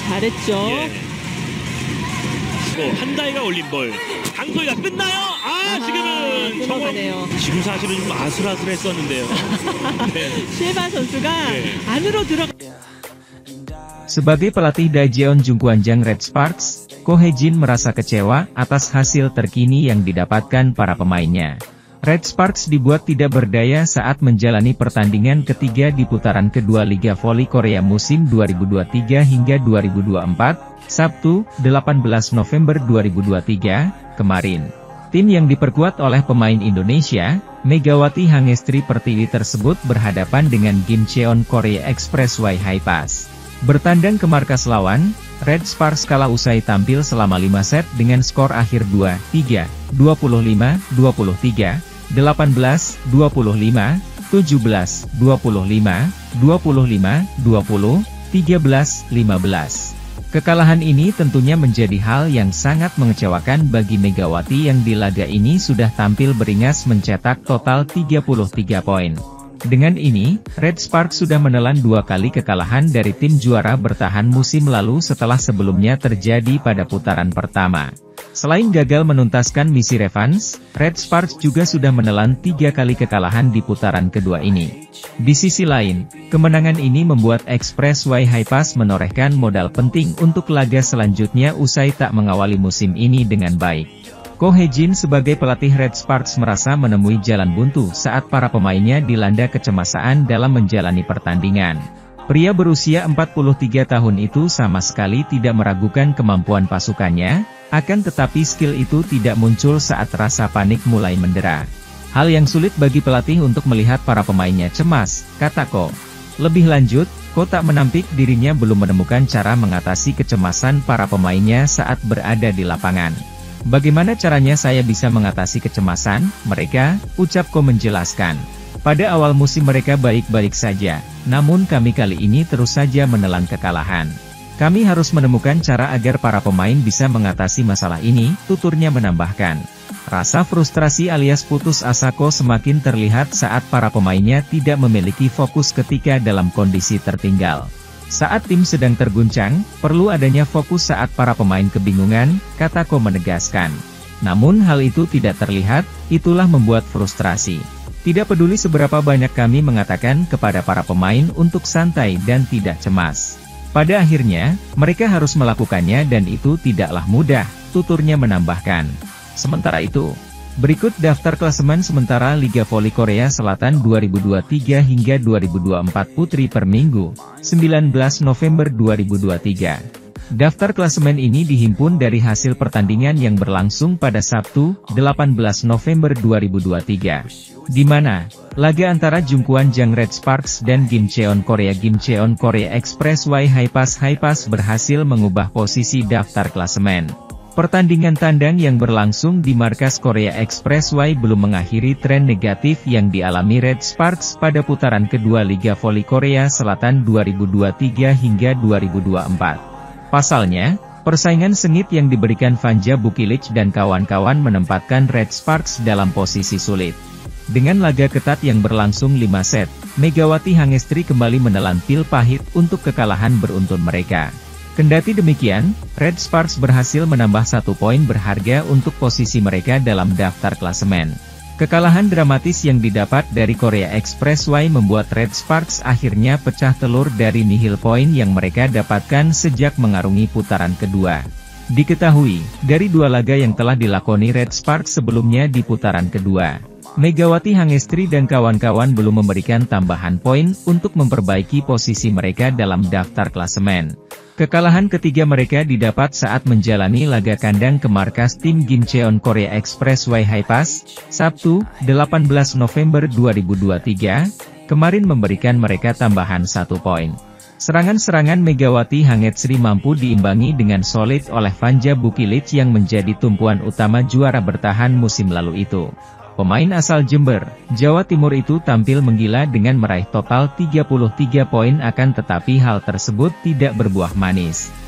잘했죠. 예. 한 달가 올린 볼. 강소희가 끝나요? 지금은 넘어가네요. 지금 사실은 좀 아슬아슬했었는데요. 네. 실바 선수가 네. 안으로 들어. Sebagai pelatih Daejeon Jungkwanjang Red Sparks, Ko Hye-jin merasa kecewa atas hasil terkini yang didapatkan para pemainnya. Red Sparks dibuat tidak berdaya saat menjalani pertandingan ketiga di putaran kedua Liga Voli Korea musim 2023 hingga 2024, Sabtu, 18 November 2023, kemarin. Tim yang diperkuat oleh pemain Indonesia, Megawati Hangestri Pertiwi tersebut berhadapan dengan Kim Cheon Korea Expressway Hi-Pass. Bertandang ke markas lawan, Red Sparks kalah usai tampil selama 5 set dengan skor akhir 2-3, 25-23, 18-25, 17-25, 25-20, 13-15. Kekalahan ini tentunya menjadi hal yang sangat mengecewakan bagi Megawati yang di laga ini sudah tampil beringas mencetak total 33 poin. Dengan ini, Red Sparks sudah menelan 2 kali kekalahan dari tim juara bertahan musim lalu setelah sebelumnya terjadi pada putaran pertama. Selain gagal menuntaskan misi revanche, Red Sparks juga sudah menelan 3 kali kekalahan di putaran kedua ini. Di sisi lain, kemenangan ini membuat Expressway Hi-Pass menorehkan modal penting untuk laga selanjutnya usai tak mengawali musim ini dengan baik. Ko Hye-jin sebagai pelatih Red Sparks merasa menemui jalan buntu saat para pemainnya dilanda kecemasan dalam menjalani pertandingan. Pria berusia 43 tahun itu sama sekali tidak meragukan kemampuan pasukannya, akan tetapi skill itu tidak muncul saat rasa panik mulai mendera. Hal yang sulit bagi pelatih untuk melihat para pemainnya cemas, kata Ko. Lebih lanjut, Ko tak menampik dirinya belum menemukan cara mengatasi kecemasan para pemainnya saat berada di lapangan. Bagaimana caranya saya bisa mengatasi kecemasan mereka, ucap Ko menjelaskan. Pada awal musim mereka baik-baik saja, namun kami kali ini terus saja menelan kekalahan. Kami harus menemukan cara agar para pemain bisa mengatasi masalah ini, tuturnya menambahkan. Rasa frustrasi alias putus asa Ko semakin terlihat saat para pemainnya tidak memiliki fokus ketika dalam kondisi tertinggal. Saat tim sedang terguncang, perlu adanya fokus saat para pemain kebingungan, kata Ko menegaskan. Namun hal itu tidak terlihat, itulah membuat frustrasi. Tidak peduli seberapa banyak kami mengatakan kepada para pemain untuk santai dan tidak cemas. Pada akhirnya, mereka harus melakukannya dan itu tidaklah mudah, tuturnya menambahkan. Sementara itu, berikut daftar klasemen sementara Liga Voli Korea Selatan 2023 hingga 2024 Putri per minggu, 19 November 2023. Daftar klasemen ini dihimpun dari hasil pertandingan yang berlangsung pada Sabtu, 18 November 2023. Di mana, laga antara Jungkwanjang Red Sparks dan Kim Cheon Korea Expressway Hi-Pass berhasil mengubah posisi daftar klasemen. Pertandingan tandang yang berlangsung di markas Korea Expressway belum mengakhiri tren negatif yang dialami Red Sparks pada putaran kedua Liga Voli Korea Selatan 2023 hingga 2024. Pasalnya, persaingan sengit yang diberikan Vanja Bukilic dan kawan-kawan menempatkan Red Sparks dalam posisi sulit. Dengan laga ketat yang berlangsung 5 set, Megawati Hangestri kembali menelan pil pahit untuk kekalahan beruntun mereka. Kendati demikian, Red Sparks berhasil menambah 1 poin berharga untuk posisi mereka dalam daftar klasemen. Kekalahan dramatis yang didapat dari Korea Expressway membuat Red Sparks akhirnya pecah telur dari nihil poin yang mereka dapatkan sejak mengarungi putaran kedua. Diketahui, dari 2 laga yang telah dilakoni Red Sparks sebelumnya di putaran kedua, Megawati Hangestri dan kawan-kawan belum memberikan tambahan poin untuk memperbaiki posisi mereka dalam daftar klasemen. Kekalahan ketiga mereka didapat saat menjalani laga kandang ke markas tim Kim Cheon Korea Expressway Hi-Pass, Sabtu, 18 November 2023, kemarin memberikan mereka tambahan 1 poin. Serangan-serangan Megawati Hangestri mampu diimbangi dengan solid oleh Vanja Bukilic yang menjadi tumpuan utama juara bertahan musim lalu itu. Pemain asal Jember, Jawa Timur itu tampil menggila dengan meraih total 33 poin akan tetapi hal tersebut tidak berbuah manis.